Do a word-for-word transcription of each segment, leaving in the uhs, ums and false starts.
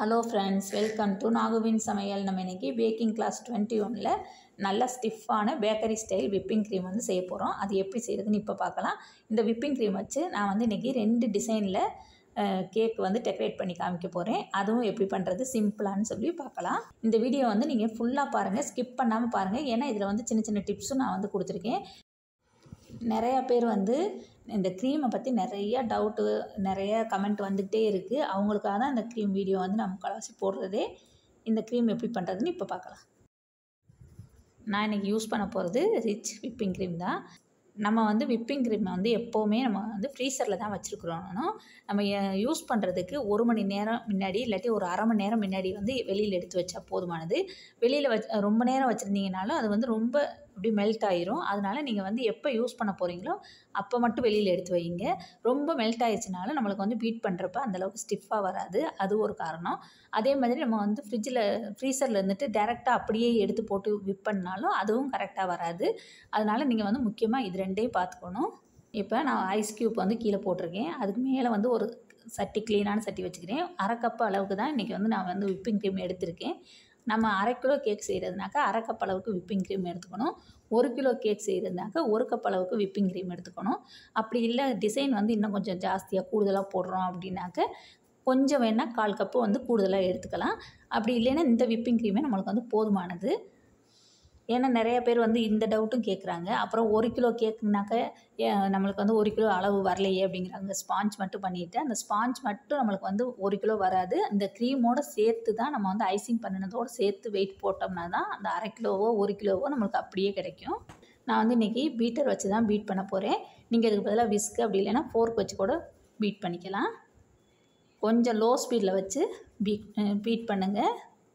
Hello friends, welcome to நாகுவின் சமையல். நம்ம இன்றைக்கி பேக்கிங் கிளாஸ் டுவெண்ட்டி ஒனில் நல்ல ஸ்டிஃபான பேக்கரி ஸ்டைல் விப்பிங் க்ரீம் வந்து செய்ய போகிறோம். அது எப்படி செய்கிறதுன்னு இப்போ பார்க்கலாம். இந்த விப்பிங் க்ரீம் வச்சு நான் வந்து இன்றைக்கி ரெண்டு டிசைனில் கேக் வந்து டெக்கரேட் பண்ணி காமிக்க போகிறேன். அதுவும் எப்படி பண்ணுறது சிம்பிளான்னு சொல்லி பார்க்கலாம். இந்த வீடியோ வந்து நீங்கள் ஃபுல்லாக பாருங்கள், ஸ்கிப் பண்ணாமல் பாருங்கள். ஏன்னா இதில் வந்து சின்ன சின்ன டிப்ஸும் நான் வந்து கொடுத்துருக்கேன். நிறையா பேர் வந்து இந்த க்ரீமை பற்றி நிறைய டவுட்டு, நிறைய கமெண்ட் வந்துக்கிட்டே இருக்குது. அவங்களுக்காக தான் இந்த க்ரீம் வீடியோ வந்து நம்ம முக்கால்வாசி போடுறதே. இந்த க்ரீம் எப்படி பண்ணுறதுன்னு இப்போ பார்க்கலாம். நான் இன்றைக்கி யூஸ் பண்ண போகிறது ரிச் விப்பிங் க்ரீம் தான். நம்ம வந்து விப்பிங் க்ரீமை வந்து எப்போவுமே நம்ம வந்து ஃப்ரீசரில் தான் வச்சுருக்குறோம். நம்ம யூஸ் பண்ணுறதுக்கு ஒரு மணி நேரம் முன்னாடி இல்லாட்டி ஒரு அரை மணி நேரம் முன்னாடி வந்து வெளியில் எடுத்து வச்சா போதுமானது. வெளியில் வச் ரொம்ப நேரம் வச்சுருந்தீங்கனாலும் அது வந்து ரொம்ப அப்படி மெல்ட் ஆயிரும். அதனால் நீங்கள் வந்து எப்போ யூஸ் பண்ண போகிறீங்களோ அப்போ மட்டும் வெளியில் எடுத்து வைங்க. ரொம்ப மெல்ட் ஆயிடுச்சுனாலும் நம்மளுக்கு வந்து பீட் பண்ணுறப்ப அந்தளவுக்கு ஸ்டிஃபாக வராது. அது ஒரு காரணம். அதே மாதிரி நம்ம வந்து ஃப்ரிட்ஜில் ஃப்ரீசரில் இருந்துட்டு டேரெக்டாக அப்படியே எடுத்து போட்டு விப் பண்ணாலும் அதுவும் கரெக்டாக வராது. அதனால் நீங்கள் வந்து முக்கியமாக இது ரெண்டையும் பார்த்துக்கணும். இப்போ நான் ஐஸ் க்யூப் வந்து கீழே போட்டிருக்கேன். அதுக்கு மேலே வந்து ஒரு சட்டி, க்ளீனான சட்டி வச்சுக்கிறேன். அரை கப்பு அளவுக்கு தான் இன்றைக்கி வந்து நான் வந்து விப்பிங் க்ரீம் எடுத்திருக்கேன். நம்ம அரை கிலோ கேக் செய்கிறதுனாக்கா அரை கப் அளவுக்கு விப்பிங் க்ரீம் எடுத்துக்கணும். ஒரு கிலோ கேக் செய்கிறதுனாக்கா ஒரு கப் அளவுக்கு விப்பிங் க்ரீம் எடுத்துக்கணும். அப்படி இல்லை டிசைன் வந்து இன்னும் கொஞ்சம் ஜாஸ்தியாக கூடுதலாக போடுறோம் அப்படின்னாக்க கொஞ்சம் வேணால் கால் கப்பு வந்து கூடுதலாக எடுத்துக்கலாம். அப்படி இல்லைன்னா இந்த விப்பிங் க்ரீமே நம்மளுக்கு வந்து போதுமானது. ஏன்னா நிறைய பேர் வந்து இந்த டவுட்டும் கேட்குறாங்க. அப்புறம் ஒரு கிலோ கேக்குனாக்க நம்மளுக்கு வந்து ஒரு கிலோ அளவு வரலையே அப்படிங்கிறாங்க. ஸ்பாஞ்ச் மட்டும் பண்ணிவிட்டு அந்த ஸ்பாஞ்ச் மட்டும் நம்மளுக்கு வந்து ஒரு கிலோ வராது. அந்த க்ரீமோடு சேர்த்து தான் நம்ம வந்து ஐசிங் பண்ணினதோடு சேர்த்து வெயிட் போட்டோம்னா தான் அந்த அரை கிலோவோ ஒரு கிலோவோ நம்மளுக்கு அப்படியே கிடைக்கும். நான் வந்து இன்றைக்கி பீட்டர் வச்சு தான் பீட் பண்ண போகிறேன். நீங்கள் இதுக்கு பதிலாக விஸ்க் அப்படி இல்லைன்னா ஃபோர்க் வச்சு கூட பீட் பண்ணிக்கலாம். கொஞ்சம் லோ ஸ்பீடில் வச்சு பீட் பீட் பண்ணுங்கள்.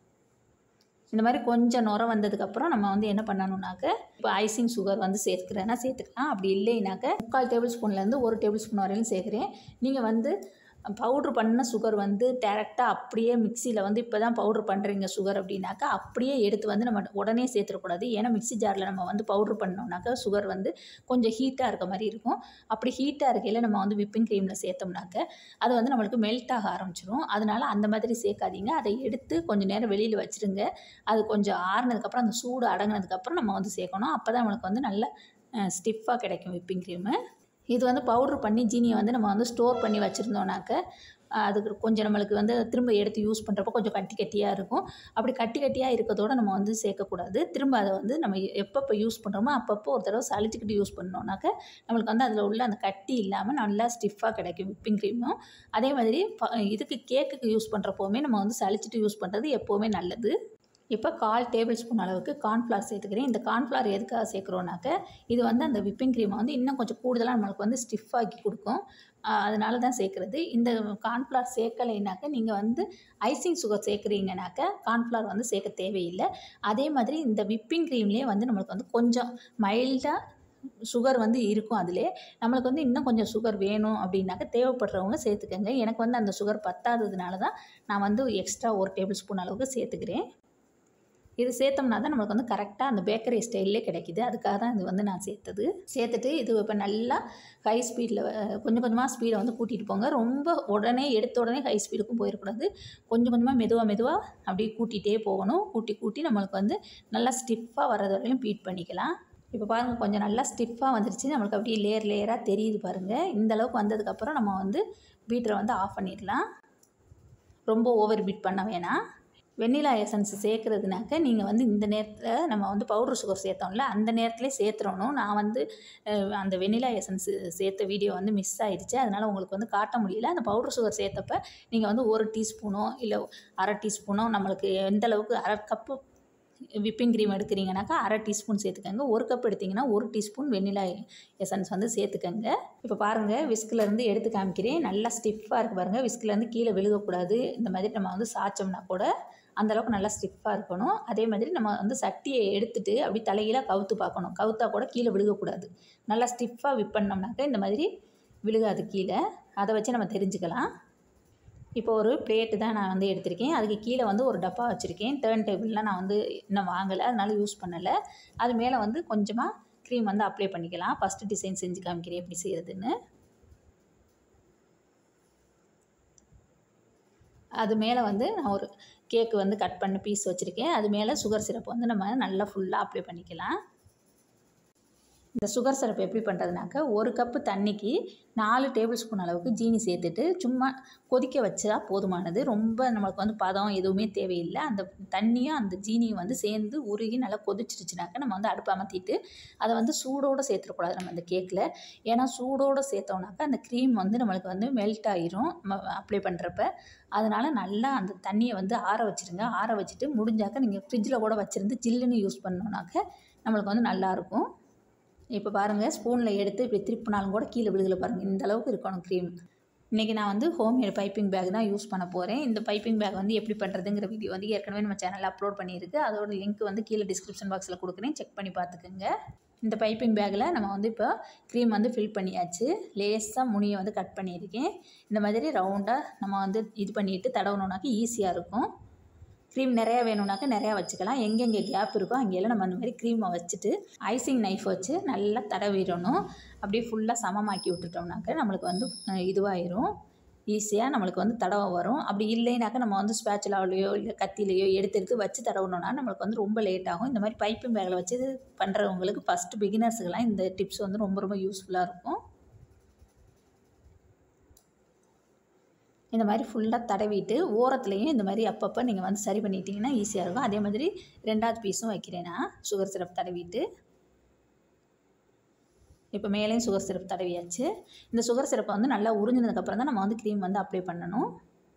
இந்த மாதிரி கொஞ்சம் நுர வந்ததுக்கப்புறம் நம்ம வந்து என்ன பண்ணணுன்னாக்க இப்போ ஐசிங் சுகர் வந்து சேர்த்துக்கிறேன்னா சேர்த்துக்கலாம். அப்படி இல்லைனாக்க முக்கால் டேபிள் ஸ்பூன்லேருந்து ஒரு டேபிள் ஸ்பூன் வரையிலும் சேர்க்குறேன். நீங்கள் வந்து பவுட்ரு பண்ண சுகர் வந்து டேரெக்டாக அப்படியே மிக்சியில் வந்து இப்போ தான் பவுட்ரு பண்ணுறீங்க சுகர் அப்படின்னாக்கா அப்படியே எடுத்து வந்து நம்ம உடனே சேர்த்துடக்கூடாது. ஏன்னா மிக்சி ஜாரில் நம்ம வந்து பவுட்ரு பண்ணோம்னாக்கா சுகர் வந்து கொஞ்சம் ஹீட்டாக இருக்க மாதிரி இருக்கும். அப்படி ஹீட்டாக இருக்கையில் நம்ம வந்து விப்பிங் க்ரீமில் சேர்த்தோம்னாக்க அது வந்து நம்மளுக்கு மெல்ட் ஆக ஆரம்பிச்சிடும். அதனால் அந்த மாதிரி சேர்க்காதீங்க. அதை எடுத்து கொஞ்சம் நேரம் வெளியில் வச்சுருங்க. அது கொஞ்சம் ஆறுனதுக்கப்புறம் அந்த சூடு அடங்கினதுக்கப்புறம் நம்ம வந்து சேர்க்கணும். அப்போ தான் நம்மளுக்கு வந்து நல்ல ஸ்டிஃபாக கிடைக்கும் விப்பிங் க்ரீமு. இது வந்து பவுட்ரு பண்ணி ஜீனியை வந்து நம்ம வந்து ஸ்டோர் பண்ணி வச்சுருந்தோம்னாக்க அதுக்கு கொஞ்சம் நம்மளுக்கு வந்து திரும்ப எடுத்து யூஸ் பண்ணுறப்போ கொஞ்சம் கட்டி கட்டியாக இருக்கும். அப்படி கட்டி கட்டியாக இருக்கிறதோடு நம்ம வந்து சேர்க்கக்கூடாது. திரும்ப அதை வந்து நம்ம எப்பப்போ யூஸ் பண்ணுறோமோ அப்பப்போ ஒரு தடவை சளிச்சிக்கிட்டு யூஸ் பண்ணோம்னாக்க நம்மளுக்கு வந்து அதில் உள்ள அந்த கட்டி இல்லாமல் நல்லா ஸ்டிஃபாக கிடைக்கும் விப்பிங் க்ரீமும். அதே மாதிரி இதுக்கு கேக்குக்கு யூஸ் பண்ணுறப்போவுமே நம்ம வந்து சளிச்சிட்டு யூஸ் பண்ணுறது எப்போவுமே நல்லது. இப்போ கால் டேபிள் ஸ்பூன் அளவுக்கு கார்ன்ஃப்ளவர் சேர்த்துக்கிறேன். இந்த கார்ன்ஃப்ளவர் எதுக்காக சேர்க்குறோன்னாக்க இது வந்து அந்த விப்பிங் க்ரீமை வந்து இன்னும் கொஞ்சம் கூடுதலாக நம்மளுக்கு வந்து ஸ்டிஃபாக்கி கொடுக்கும். அதனால தான் சேர்க்குறது. இந்த கார்ன்ஃப்ளவர் சேர்க்கலைனாக்க நீங்கள் வந்து ஐசிங் சுகர் சேர்க்குறீங்கனாக்க கார்ன்ஃப்ளவர் வந்து சேர்க்க தேவையில்லை. அதே மாதிரி இந்த விப்பிங் க்ரீம்லேயே வந்து நம்மளுக்கு வந்து கொஞ்சம் மைல்டாக சுகர் வந்து இருக்கும். அதிலே நம்மளுக்கு வந்து இன்னும் கொஞ்சம் சுகர் வேணும் அப்படின்னாக்க தேவைப்படுறவங்க சேர்த்துக்கங்க. எனக்கு வந்து அந்த சுகர் பத்தாததுனால தான் நான் வந்து எக்ஸ்ட்ரா ஒரு டேபிள் ஸ்பூன் அளவுக்கு சேர்த்துக்கிறேன். இது சேர்த்தோம்னா தான் நம்மளுக்கு வந்து கரெக்டாக அந்த பேக்கரி ஸ்டைல்லே கிடைக்கிது. அதுக்காக தான் இது வந்து நான் சேர்த்தது. சேர்த்துட்டு இது இப்போ நல்லா ஹை ஸ்பீடில் கொஞ்சம் கொஞ்சமாக ஸ்பீடை வந்து கூட்டிகிட்டு போங்க. ரொம்ப உடனே எடுத்த உடனே ஹை ஸ்பீடுக்கும் போயிடக்கூடாது. கொஞ்சம் கொஞ்சமாக மெதுவாக மெதுவாக அப்படியே கூட்டிகிட்டே போகணும். கூட்டி கூட்டி நம்மளுக்கு வந்து நல்லா ஸ்டிஃபாக வர்றது வரையிலும் பீட் பண்ணிக்கலாம். இப்போ பாருங்கள், கொஞ்சம் நல்லா ஸ்டிஃபாக வந்துருச்சு. நம்மளுக்கு அப்படியே லேயர் லேயராக தெரியுது பாருங்கள். இந்தளவுக்கு வந்ததுக்கப்புறம் நம்ம வந்து பீட்டரை வந்து ஆஃப் பண்ணிடலாம். ரொம்ப ஓவர் பீட் பண்ண வேணாம். வெண்ணிலா எசன்ஸ் சேர்க்குறதுனாக்க நீங்கள் வந்து இந்த நேரத்தில் நம்ம வந்து பவுட்ரு சுகர் சேர்த்தோம்ல அந்த நேரத்துலேயே சேர்த்துறணும். நான் வந்து அந்த வெண்ணிலா எசன்ஸ் சேர்த்த வீடியோ வந்து மிஸ் ஆகிடுச்சு. அதனால் உங்களுக்கு வந்து காட்ட முடியல. அந்த பவுட்ரு சுகர் சேர்த்தப்ப நீங்கள் வந்து ஒரு டீஸ்பூனோ இல்லை அரை டீஸ்பூனோ நம்மளுக்கு எந்த அளவுக்கு அரை கப்பு விப்பிங் க்ரீம் எடுக்கிறீங்கனாக்கா அரை டீஸ்பூன் சேர்த்துக்கங்க. ஒரு கப் எடுத்திங்கன்னா ஒரு டீஸ்பூன் வெண்ணிலா எசன்ஸ் வந்து சேர்த்துக்கங்க. இப்போ பாருங்கள், விஸ்கிலேருந்து எடுத்து காமிக்கிறேன். நல்லா ஸ்டிஃபாக இருக்குது பாருங்கள். விஸ்கிலேருந்து கீழே விழுகக்கூடாது. இந்த மாதிரி நம்ம வந்து சாய்ச்சோம்னா கூட அந்தளவுக்கு நல்லா ஸ்டிஃபாக இருக்கணும். அதே மாதிரி நம்ம வந்து சட்டியை எடுத்துகிட்டு அப்படி தலைகீழாக கவுத்து பார்க்கணும். கவுத்தா கூட கீழே விழுகக்கூடாது. நல்லா ஸ்டிஃபாக விப் பண்ணோம்னாக்க இந்த மாதிரி விழுகாது கீழே. அதை வச்சு நம்ம தெரிஞ்சுக்கலாம். இப்போ ஒரு பிளேட்டு தான் நான் வந்து எடுத்திருக்கேன். அதுக்கு கீழே வந்து ஒரு டப்பா வச்சுருக்கேன். டர்ன் டேபிள்லாம் நான் வந்து இன்னும் வாங்கலை, அதனால யூஸ் பண்ணலை. அது மேலே வந்து கொஞ்சமாக க்ரீம் வந்து அப்ளை பண்ணிக்கலாம். ஃபஸ்ட்டு டிசைன் செஞ்சு காமிக்கிறேன் எப்படி செய்கிறதுன்னு. அது மேலே வந்து நான் ஒரு கேக்கு வந்து கட் பண்ண பீஸ் வச்சுருக்கேன். அது மேலே சுகர் சிரப் வந்து நம்ம நல்லா ஃபுல்லாக அப்ளை பண்ணிக்கலாம். இந்த சுகர் சிரப் எப்படி பண்ணுறதுனாக்கா, ஒரு கப்பு தண்ணிக்கு நாலு டேபிள் ஸ்பூன் அளவுக்கு ஜீனி சேர்த்துட்டு சும்மா கொதிக்க வச்சா போதுமானது. ரொம்ப நம்மளுக்கு வந்து பதம் எதுவுமே தேவையில்லை. அந்த தண்ணியும் அந்த ஜீனியும் வந்து சேர்ந்து உருகி நல்லா கொதிச்சிருச்சுனாக்கா நம்ம வந்து அடுப்பு அமர்த்திட்டு அதை வந்து சூடோடு சேர்த்துடக்கூடாது நம்ம அந்த கேக்கில். ஏன்னா சூடோடு சேர்த்தோம்னாக்கா அந்த க்ரீம் வந்து நம்மளுக்கு வந்து மெல்ட் ஆகிரும் நம்ம அப்ளை பண்ணுறப்ப. அதனால் நல்லா அந்த தண்ணியை வந்து ஆற வச்சுருங்க. ஆற வச்சுட்டு முடிஞ்சாக்க நீங்கள் ஃப்ரிட்ஜில் கூட வச்சுருந்து ஜில்லுன்னு யூஸ் பண்ணோன்னாக்க நம்மளுக்கு வந்து நல்லாயிருக்கும். இப்போ பாருங்கள், ஸ்பூனில் எடுத்து இப்படி திருப்பினாலும் கூட கீழே விழுகலை பாருங்கள். இந்த அளவுக்கு இருக்கணும் க்ரீம். இன்றைக்கி நான் வந்து ஹோம்மேட் பைப்பிங் பேக் தான் யூஸ் பண்ண போகிறேன். இந்த பைப்பிங் பேக் வந்து எப்படி பண்ணுறதுங்கிற வீடியோ வந்து ஏற்கனவே நம்ம சேனலில் அப்லோட் பண்ணியிருக்கு. அதோட லிங்க் வந்து கீழே டிஸ்கிரிப்ஷன் பாக்ஸில் கொடுக்குறேன், செக் பண்ணி பார்த்துக்குங்க. இந்த பைப்பிங் பேக்கில் நம்ம வந்து இப்போ க்ரீம் வந்து ஃபில் பண்ணியாச்சு. லேஸாக முனியை வந்து கட் பண்ணியிருக்கேன். இந்த மாதிரி ரவுண்டாக நம்ம வந்து இது பண்ணிவிட்டு தடவணுன்னாக்கா ஈஸியாக இருக்கும். க்ரீம் நிறையா வேணும்னாக்கா நிறையா வச்சுக்கலாம். எங்கெங்கே கேப் இருக்கோ அங்கெல்லாம் நம்ம அந்த மாதிரி க்ரீமை வச்சுட்டு ஐசிங் நைஃப் வச்சு நல்லா தடவிடணும். அப்படியே ஃபுல்லாக சமமாக்கி விட்டுட்டோம்னாக்கா நம்மளுக்கு வந்து இதுவாகிடும். ஈஸியாக நம்மளுக்கு வந்து தடவ வரும். அப்படி இல்லைனாக்கா நம்ம வந்து ஸ்பேச்சுலாவிலையோ இல்லை கத்திலையோ எடுத்து எடுத்து வச்சு தடவணுன்னா நம்மளுக்கு வந்து ரொம்ப லேட் ஆகும். இந்த மாதிரி பைப்பிங் பேக்கில் வச்சு பண்ணுறவங்களுக்கு ஃபஸ்ட்டு பிகினர்ஸுக்கெல்லாம் இந்த டிப்ஸ் வந்து ரொம்ப ரொம்ப யூஸ்ஃபுல்லாக இருக்கும். இந்த மாதிரி ஃபுல்லாக தடவிட்டு ஓரத்துலேயும் இந்த மாதிரி அப்பப்போ நீங்கள் வந்து சரி பண்ணிட்டீங்கன்னா ஈஸியாக இருக்கும். அதே மாதிரி ரெண்டாவது பீஸும் வைக்கிறேன் நான் சுகர் சிரப் தடவிட்டு. இப்போ மேலேயும் சுகர் சிரப் தடவியாச்சு. இந்த சுகர் சிரப்பை வந்து நல்லா உறிஞ்சினதுக்கப்புறம் தான் நம்ம வந்து க்ரீம் வந்து அப்ளை பண்ணணும்.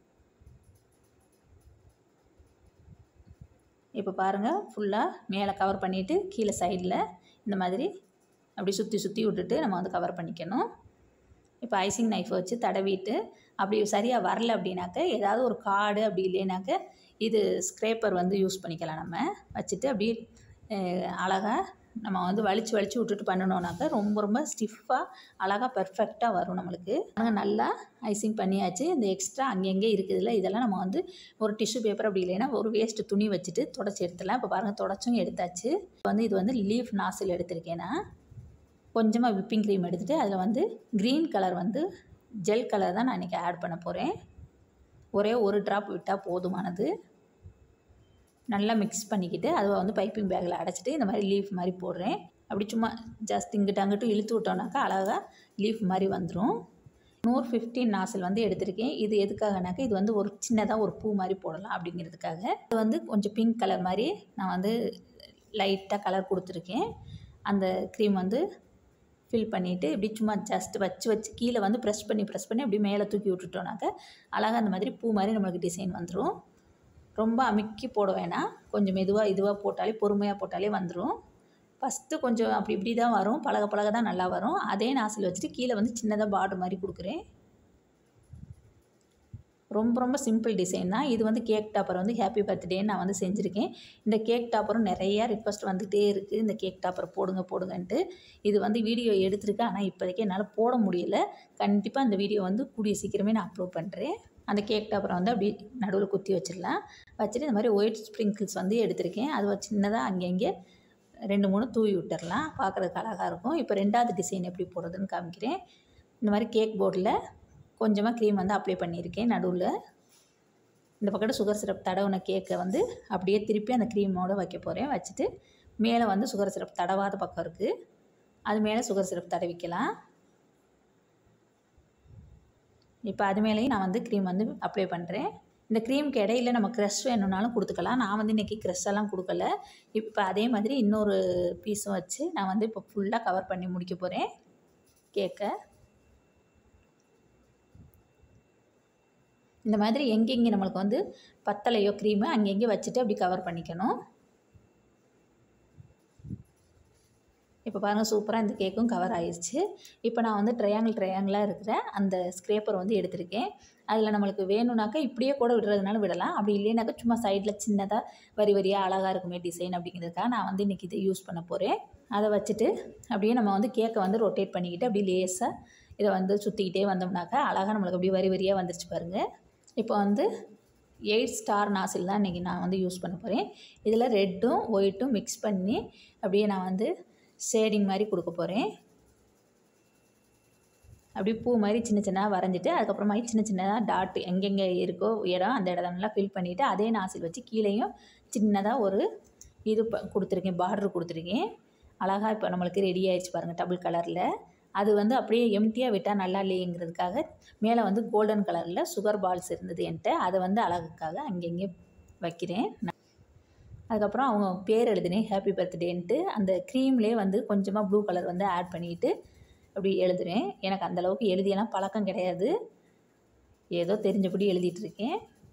இப்போ பாருங்கள், ஃபுல்லாக மேலே கவர் பண்ணிவிட்டு கீழே சைடில் இந்த மாதிரி அப்படி சுற்றி சுற்றி விட்டுட்டு நம்ம வந்து கவர் பண்ணிக்கணும். இப்போ ஐசிங் நைஃப் வச்சு தடவிட்டு அப்படி சரியாக வரல அப்படின்னாக்க ஏதாவது ஒரு கார்டு அப்படி இல்லைனாக்க இது ஸ்க்ரேப்பர் வந்து யூஸ் பண்ணிக்கலாம். நம்ம வச்சுட்டு அப்படியே அழகாக நம்ம வந்து வலிச்சு வலிச்சு விட்டுட்டு பண்ணணுன்னாக்கா ரொம்ப ரொம்ப ஸ்டிஃபாக அழகாக பர்ஃபெக்டாக வரும் நம்மளுக்கு. நாங்கள் நல்லா ஐசிங் பண்ணியாச்சு. இந்த எக்ஸ்ட்ரா அங்கங்கே இருக்குதுல்ல, இதெல்லாம் நம்ம வந்து ஒரு டிஷ்யூ பேப்பர் அப்படி இல்லைன்னா ஒரு வேஸ்ட்டு துணி வச்சுட்டு தொடச்சி எடுத்துடலாம். இப்போ பாருங்கள், தொடச்சும் எடுத்தாச்சு. இப்போ வந்து இது வந்து லீஃப் நாசில் எடுத்திருக்கேன்னா கொஞ்சமாக விப்பிங் க்ரீம் எடுத்துகிட்டு அதில் வந்து க்ரீன் கலர் வந்து ஜெல் கலர் தான் நான் இன்றைக்கி ஆட் பண்ண போகிறேன். ஒரே ஒரு ட்ராப் விட்டால் போதுமானது. நல்லா மிக்ஸ் பண்ணிக்கிட்டு அதை வந்து பைப்பிங் பேக்கில் அடைச்சிட்டு இந்த மாதிரி லீஃப் மாதிரி போடுறேன். அப்படி சும்மா ஜஸ்ட் இங்கிட்ட அங்கிட்டும் இழுத்து விட்டோம்னாக்கா அழகாக லீஃப் மாதிரி வந்துடும். நூறு ஃபிஃப்டீன் நாசில் வந்து எடுத்திருக்கேன். இது எதுக்காகனாக்கா இது வந்து ஒரு சின்னதாக ஒரு பூ மாதிரி போடலாம் அப்படிங்கிறதுக்காக. இது வந்து கொஞ்சம் பிங்க் கலர் மாதிரி நான் வந்து லைட்டாக கலர் கொடுத்துருக்கேன். அந்த க்ரீம் வந்து ஃபில் பண்ணிவிட்டு இப்படி சும்மா ஜஸ்ட் வச்சு வச்சு கீழே வந்து ப்ரெஸ் பண்ணி ப்ரெஸ் பண்ணி அப்படி மேலே தூக்கி விட்டுட்டோன்னாக்க அழகாக அந்த மாதிரி பூ மாதிரி நம்மளுக்கு டிசைன் வந்துடும். ரொம்ப அமுக்கி போட வேணாம், கொஞ்சம் மெதுவாக இதுவாக போட்டாலே பொறுமையாக போட்டாலே வந்துடும். ஃபஸ்ட்டு கொஞ்சம் அப்படி இப்படி தான் வரும், பழக பழக தான் நல்லா வரும். அதே நாசில் வச்சுட்டு கீழே வந்து சின்னதாக பார்டர் மாதிரி கொடுக்குறேன். ரொம்ப ரொம்ப சிம்பிள் டிசைன் தான். இது வந்து கேக் டாப்பர் வந்து ஹாப்பி பர்த்டேன்னு நான் வந்து செஞ்சுருக்கேன். இந்த கேக் டாப்பரும் நிறையா ரிக்வஸ்ட் வந்துகிட்டே இருக்குது, இந்த கேக் டாப்பர் போடுங்க போடுங்கன்ட்டு. இது வந்து வீடியோ எடுத்திருக்கேன், ஆனால் இப்போதைக்கு என்னால் போட முடியலை. கண்டிப்பாக அந்த வீடியோ வந்து கூடிய சீக்கிரமே நான் அப்லோட் பண்ணுறேன். அந்த கேக் டாப்பரை வந்து அப்படி நடுவில் குத்தி வச்சிடலாம். வச்சுட்டு இந்த மாதிரி ஒயிட் ஸ்ப்ரிங்கிள்ஸ் வந்து எடுத்திருக்கேன். அது சின்னதாக அங்கங்கே ரெண்டு மூணு தூவி விட்டுடலாம், பார்க்குறதுக்கு அழகாக இருக்கும். இப்போ ரெண்டாவது டிசைன் எப்படி போடுறதுன்னு காமிக்கிறேன். இந்த மாதிரி கேக் போர்டில் கொஞ்சமாக க்ரீம் வந்து அப்ளை பண்ணியிருக்கேன் நடுவில். இந்த பக்கத்து சுகர் சிரப் தடவுன கேக்கை வந்து அப்படியே திருப்பி அந்த க்ரீமோடு வைக்க போகிறேன். வச்சுட்டு மேலே வந்து சுகர் சிரப் தடவாத பக்கம் இருக்குது, அது மேலே சுகர் சிரப் தடவிக்கலாம். இப்போ அது மேலேயும் நான் வந்து க்ரீம் வந்து அப்ளை பண்ணுறேன். இந்த க்ரீமுக்கு இடையில நம்ம க்ரஷ் வேணும்னாலும் கொடுத்துக்கலாம். நான் வந்து இன்றைக்கி க்ரஷ் எல்லாம் கொடுக்கல. இப்போ அதே மாதிரி இன்னொரு பீஸும் வச்சு நான் வந்து இப்போ ஃபுல்லாக கவர் பண்ணி முடிக்க போகிறேன் கேக்கை. இந்த மாதிரி எங்கெங்கே நம்மளுக்கு வந்து பத்தலையோ க்ரீமு அங்கெங்கே வச்சுட்டு அப்படி கவர் பண்ணிக்கணும். இப்போ பாருங்கள், சூப்பராக இந்த கேக்கும் கவர் ஆயிடுச்சு. இப்போ நான் வந்து ட்ரையாங்கிள் ட்ரையாங்கிளாக இருக்கிற அந்த ஸ்க்ரேப்பர் வந்து எடுத்திருக்கேன். அதில் நம்மளுக்கு வேணும்னாக்கா இப்படியே கூட விடுறதுனால விடலாம், அப்படி இல்லைனாக்கா சும்மா சைடில் சின்னதாக வரி வரியாக அழகாக இருக்குமே டிசைன் அப்படிங்கிறதுக்காக நான் வந்து இன்றைக்கி இதை யூஸ் பண்ண போகிறேன். அதை வச்சுட்டு அப்படியே நம்ம வந்து கேக்கை வந்து ரொட்டேட் பண்ணிக்கிட்டு அப்படியே லேஸாக இதை வந்து சுற்றிக்கிட்டே வந்தோம்னாக்கா அழகாக நம்மளுக்கு அப்படியே வரி வரியாக வந்துருச்சு பாருங்கள். இப்போ வந்து எயிட் ஸ்டார் நாசில் தான் இன்றைக்கி நான் வந்து யூஸ் பண்ண போகிறேன். இதில் ரெட்டும் ஒயிட்டும் மிக்ஸ் பண்ணி அப்படியே நான் வந்து ஷேடிங் மாதிரி கொடுக்க போகிறேன். அப்படியே பூ மாதிரி சின்ன சின்னதாக வரைஞ்சிட்டு அதுக்கப்புறமா சின்ன சின்னதாக டாட் எங்கெங்கே இருக்கோ இடம் அந்த இடம்லாம் ஃபில் பண்ணிவிட்டு அதே நாசில் வச்சு கீழேயும் சின்னதாக ஒரு இது ப கொடுத்துருக்கேன், பார்டர் கொடுத்துருக்கேன். அழகாக இப்போ நம்மளுக்கு ரெடி ஆகிடுச்சு பாருங்கள் டபுள் கலரில். அது வந்து அப்படியே எம்டியாக விட்டால் நல்லா இல்லைங்கிறதுக்காக மேலே வந்து கோல்டன் கலரில் சுகர் பால்ஸ் இருந்தது என்கிட்ட, அதை வந்து அழகுக்காக அங்கங்கே வைக்கிறேன். அதுக்கப்புறம் அவங்க பேர் எழுதினேன் ஹாப்பி பர்த்டேன்ட்டு. அந்த க்ரீம்லேயே வந்து கொஞ்சமாக ப்ளூ கலர் வந்து ஆட் பண்ணிவிட்டு அப்படி எழுதுவேன். எனக்கு அந்தளவுக்கு எழுதியெல்லாம் பழக்கம் கிடையாது, ஏதோ தெரிஞ்சபடி எழுதிட்டுருக்கேன்.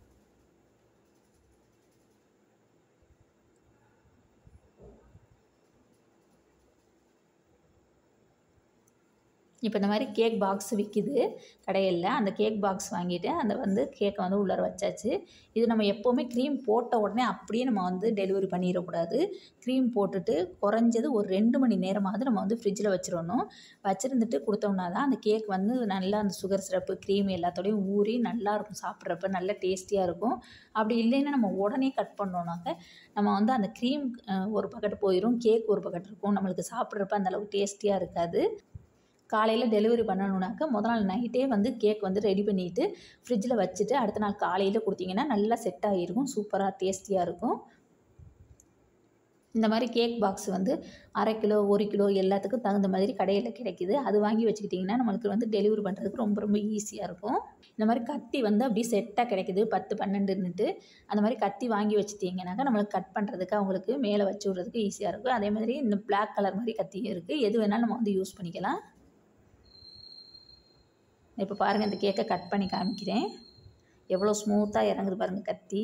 இப்போ இந்த மாதிரி கேக் பாக்ஸ் விற்கிது கடையில், அந்த கேக் பாக்ஸ் வாங்கிட்டு அந்த வந்து கேக்கை வந்து உள்ளார வச்சாச்சு. இது நம்ம எப்போவுமே க்ரீம் போட்ட உடனே அப்படியே நம்ம வந்து டெலிவரி பண்ணிடக்கூடாது. க்ரீம் போட்டுட்டு குறைஞ்சது ஒரு ரெண்டு மணி நேரமாவது நம்ம வந்து ஃப்ரிட்ஜில் வச்சிடணும். வச்சுருந்துட்டு கொடுத்தோம்னா தான் அந்த கேக் வந்து நல்லா அந்த சுகர் சிரப்பு க்ரீம் எல்லாத்தோடையும் ஊறி நல்லாயிருக்கும், சாப்பிட்றப்ப நல்ல டேஸ்டியாக இருக்கும். அப்படி இல்லைன்னா நம்ம உடனே கட் பண்ணோன்னாக்க நம்ம வந்து அந்த க்ரீம் ஒரு பக்கெட் போயிடும், கேக் ஒரு பக்கெட் இருக்கும், நம்மளுக்கு சாப்பிட்றப்ப அந்தளவுக்கு டேஸ்டியாக இருக்காது. காலையில் டெலிவரி பண்ணணுன்னாக்க முதல் நாள் நைட்டே வந்து கேக் வந்து ரெடி பண்ணிவிட்டு ஃப்ரிட்ஜில் வச்சுட்டு அடுத்த நாள் காலையில் கொடுத்தீங்கன்னா நல்லா செட் ஆகிருக்கும், சூப்பராக டேஸ்டியாக இருக்கும். இந்த மாதிரி கேக் பாக்ஸ் வந்து அரை கிலோ ஒரு கிலோ எல்லாத்துக்கும் தகுந்த மாதிரி கடையில் கிடைக்கிது. அது வாங்கி வச்சுக்கிட்டிங்கன்னா நம்மளுக்கு வந்து டெலிவரி பண்ணுறதுக்கு ரொம்ப ரொம்ப ஈஸியாக இருக்கும். இந்த மாதிரி கத்தி வந்து அப்படியே செட்டாக கிடைக்கிது பத்து பன்னெண்டுன்னுட்டு. அந்த மாதிரி கத்தி வாங்கி வச்சுட்டிங்கனாக்கா நம்மளுக்கு கட் பண்ணுறதுக்கு அவங்களுக்கு மேலே வச்சு விட்றதுக்கு ஈஸியாக இருக்கும். அதே மாதிரி இந்த பிளாக் கலர் மாதிரி கத்தியும் இருக்குது, எது வேணாலும் நம்ம வந்து யூஸ் பண்ணிக்கலாம். இப்போ பாருங்கள் இந்த கேக்கை கட் பண்ணி காமிக்கிறேன், எவ்வளோ ஸ்மூத்தாக இறங்குது பாருங்கள் கத்தி.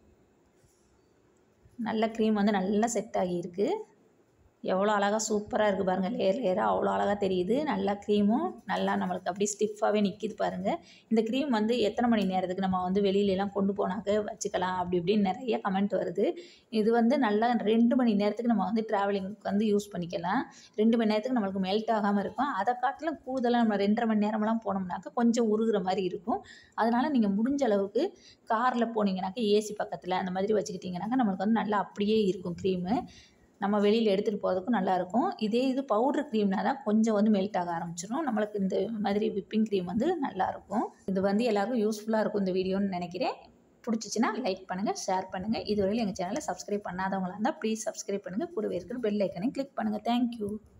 நல்ல க்ரீம் வந்து நல்லா செட் ஆகியிருக்கு, எவ்வளோ அழகாக சூப்பராக இருக்குது பாருங்கள், லேயர் லேயராக அவ்வளோ அழகாக தெரியுது. நல்லா க்ரீமும் நல்லா நம்மளுக்கு அப்படியே ஸ்டிஃபாகவே நிற்கிது பாருங்கள். இந்த க்ரீம் வந்து எத்தனை மணி நேரத்துக்கு நம்ம வந்து வெளியிலலாம் கொண்டு போனாக்க வச்சுக்கலாம் அப்படி இப்படின்னு நிறைய கமெண்ட் வருது. இது வந்து நல்லா ரெண்டு மணி நேரத்துக்கு நம்ம வந்து ட்ராவலிங்க்கு வந்து யூஸ் பண்ணிக்கலாம். ரெண்டு மணி நேரத்துக்கு நம்மளுக்கு மெல்ட் ஆகாமல் இருக்கும். அதை காட்டிலும் கூடுதலாக நம்ம ரெண்டரை மணி நேரமெல்லாம் போனோம்னாக்க கொஞ்சம் உருகிற மாதிரி இருக்கும். அதனால் நீங்கள் முடிஞ்ச அளவுக்கு காரில் போனீங்கன்னாக்க ஏசி பக்கத்தில் அந்த மாதிரி வச்சுக்கிட்டிங்கனாக்கா நம்மளுக்கு வந்து நல்லா அப்படியே இருக்கும் க்ரீமு, நம்ம வெளியில் எடுத்துகிட்டு போகிறதுக்கும் நல்லாயிருக்கும். இதே இது பவுட்ரு க்ரீம்னா தான் கொஞ்சம் வந்து மெல்ட் ஆக ஆரம்பிச்சிடும். நம்மளுக்கு இந்த மாதிரி விப்பிங் க்ரீம் வந்து நல்லாயிருக்கும். இது வந்து எல்லாருக்கும் யூஸ்ஃபுல்லாக இருக்கும் இந்த வீடியோன்னு நினைக்கிறேன். பிடிச்சிச்சின்னா லைக் பண்ணுங்கள், ஷேர் பண்ணுங்கள். இதுவரையில் எங்கள் சேனலை சப்ஸ்கிரைப் பண்ணாதவங்களாக இருந்தால் ப்ளீஸ் சப்ஸ்கிரைப் பண்ணுங்கள். கூடவே இருக்கிற பெல் ஐக்கனையும் கிளிக் பண்ணுங்கள். தேங்க்யூ.